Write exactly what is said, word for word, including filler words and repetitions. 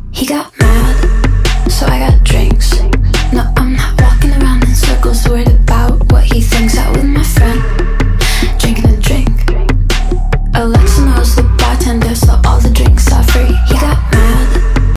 He got mad, so I got drinks. No, I'm not walking around in circles worried about what he thinks. Out with my friend, drinking a drink. Alexa knows the bartender, so